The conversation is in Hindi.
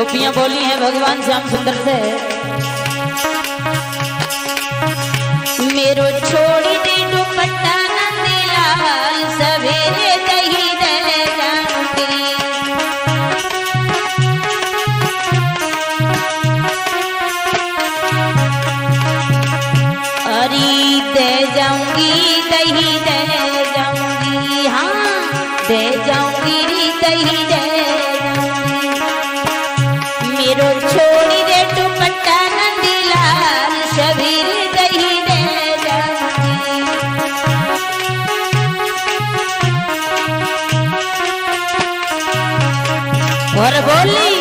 गोपियां बोली हैं भगवान श्याम सुंदर से, मेरो छोड़ी दे दुपट्टा नंदलाल सवेरे दही दे जाऊंगी, अरे दे जाऊंगी दही दे जाऊंगी, हाँ दे जाऊंगी दही दे जाऊंगी, मेरो छोड़ी दे दुपट्टा नंदलाल सवेरे दही दे जाऊंगी। और बोली